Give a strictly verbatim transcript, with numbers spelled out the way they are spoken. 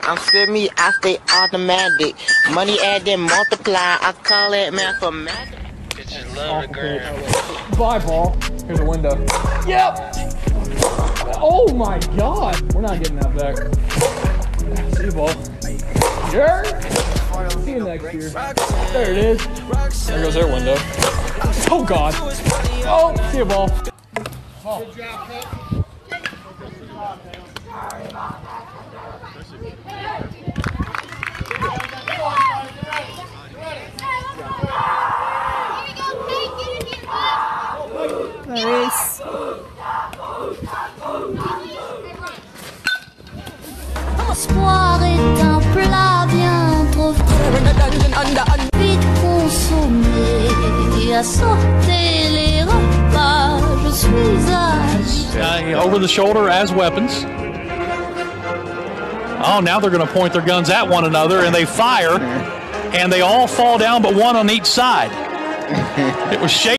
I'm semi, I stay automatic. Money add then multiply, I call it mathematics. Bitches love the girl. Bye, ball. Here's a window. Yep! Oh my god! We're not getting that back. See you, ball. Sure. See you next year. There it is. There goes their window. Oh god. Oh, see you, ball. Oh. Good job, coach. Nice. L'espoir est un plat bien trop vite consommé. À sauter les repas, je suis à... Uh, over the shoulder as weapons. Oh, now they're going to point their guns at one another, and they fire, and they all fall down but one on each side. It was shaky.